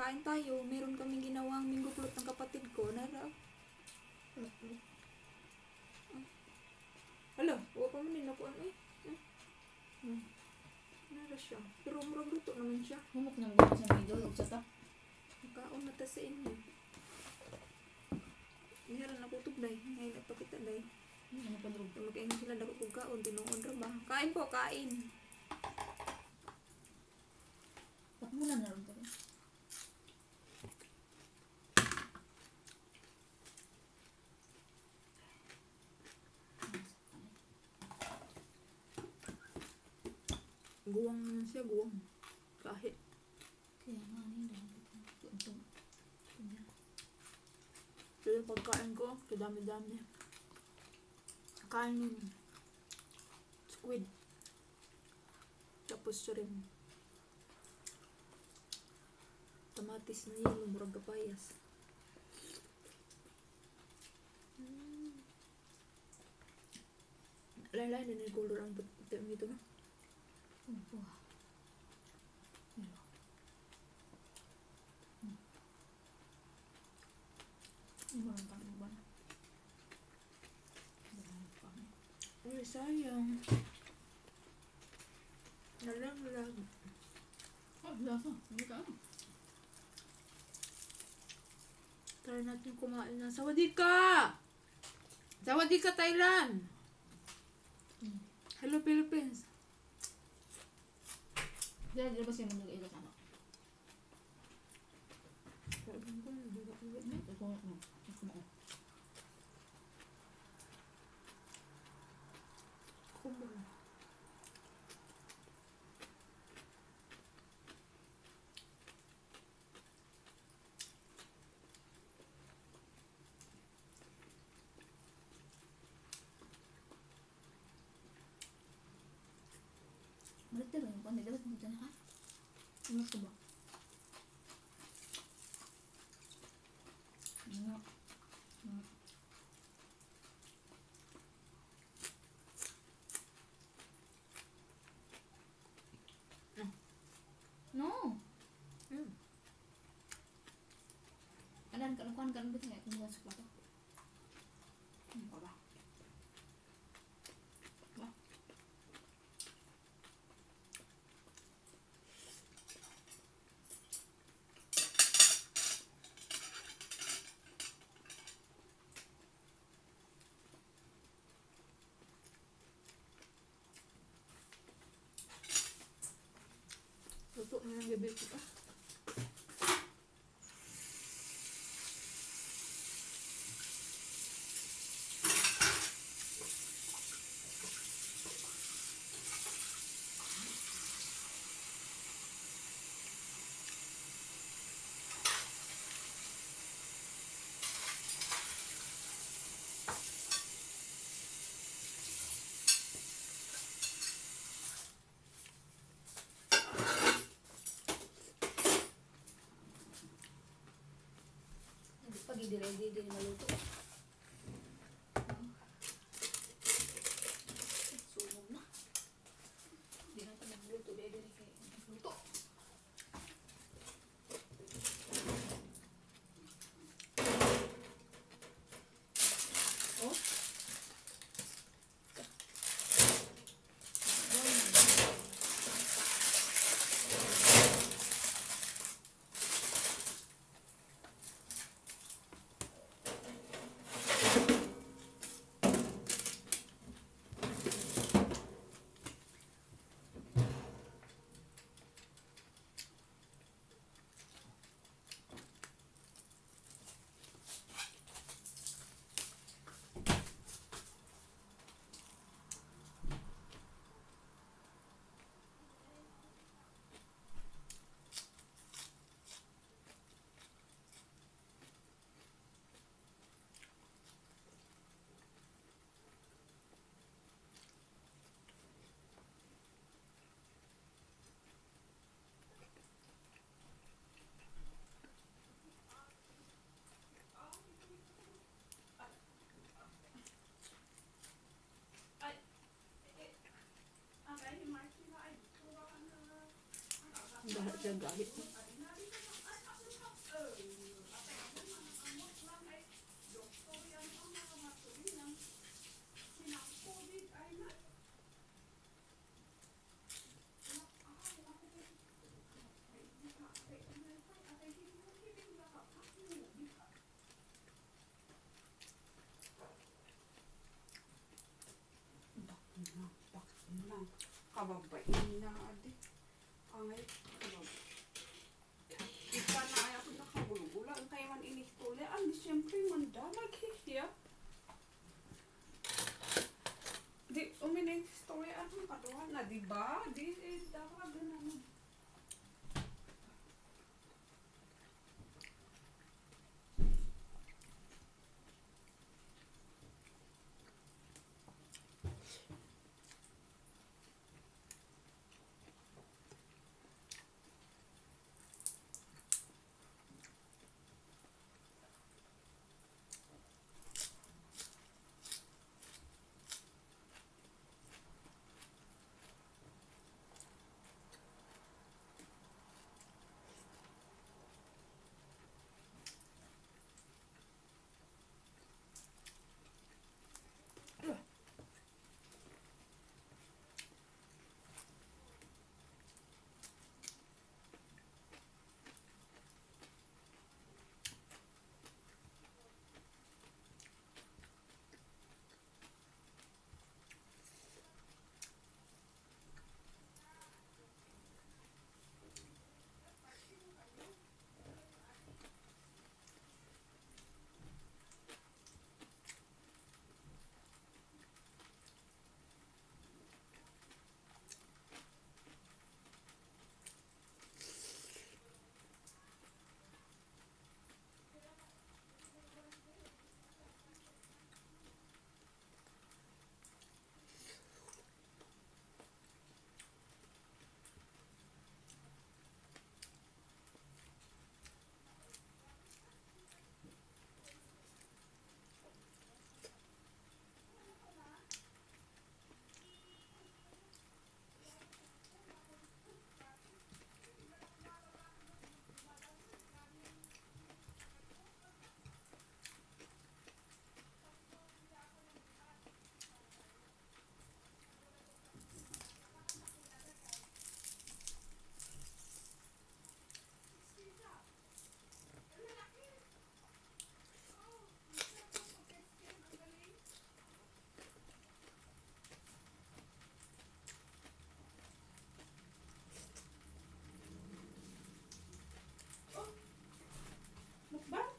kain tayo. Meron kaming ginawang minggo pulot ng kapatid ko. Nara. Hala, huwag pa man nila po ano eh. Nara siya. Pero murag luto naman siya. Humok nang gano'n sa middle. Huwag sa ta. Nakaon na ta sa inyo. Niharan ako tublay. Ngayon nagpakita day. Ano pa drog? Mag-ingat sila dako kong kaon. Tinuon ra ba? Kain po, kain. Bak muna na rin pa rin. Guwang naman siya, guwang. Kahit. Kaya nga nila. So yung pagkain ko, kadami-dami. Kanin. Squid. Tapos shrimp. Tamatis na yelo, murag kapayas. Lain-lain din yung color ang puti ito na. Opo. Iwan pa mo ba? Ay, sayang. Nalang-lag. Lasa. Hindi ka. Try natin kumain na. Sawadika! Sawadika, Thailand! Hello, Philippines! Dila ba siya mo nag-ilas ano? Balik tayo yung pandai. Dapat dito na ka? Ano ko ba? Ano? No. Adan kan betul nggak tinggal sekolah. Apa? Tutup na ng bibig ko pa. Pag i-ready din maluto. Sunog na. Hindi na ito magluto. Ready na kayo. Magluto. Oh. Dahil siya gahit. kababay. Ini na adi. Angay kababay. Ika na ay ako nakagulgula. Ang kaya man inihuli. Ani siyempre mandalag hiya. Di uminig story anong katuwa na, di ba? Di dapat naman. Mukbang?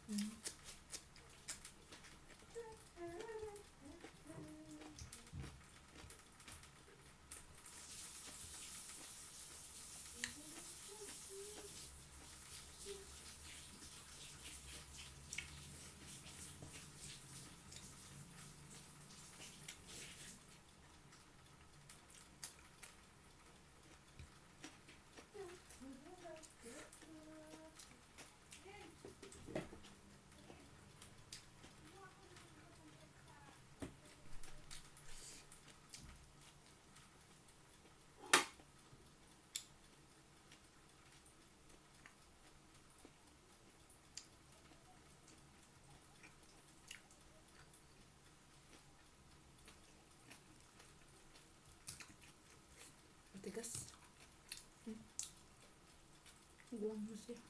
Matigas. Guwang mo siya.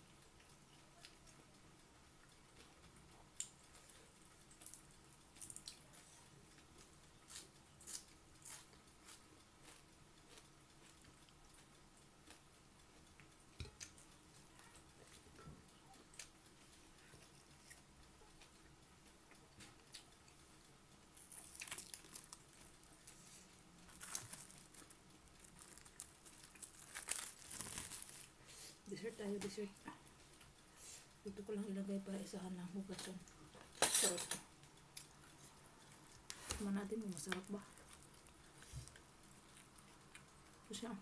Dessert tayo, dessert. Dito ko lang ilagay para isahan ng hugasan. Sarap. Tignan natin kung masarap ba. Ito siya.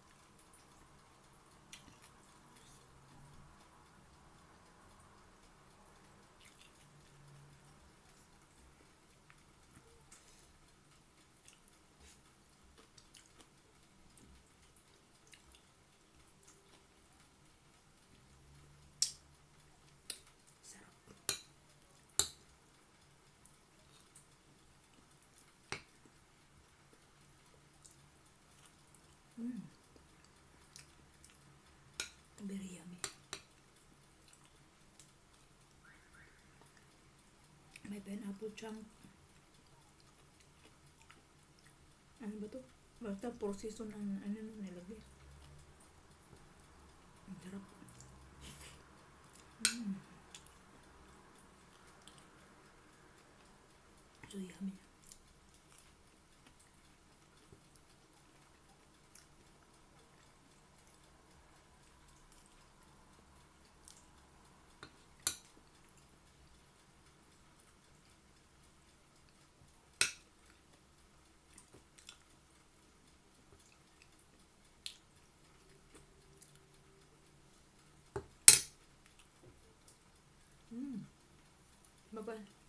Very yummy. May pineapple chunk. Ano ba to? Basta proseso ng ano nung nilagay. Ang sarap. So yummy. Bye-bye.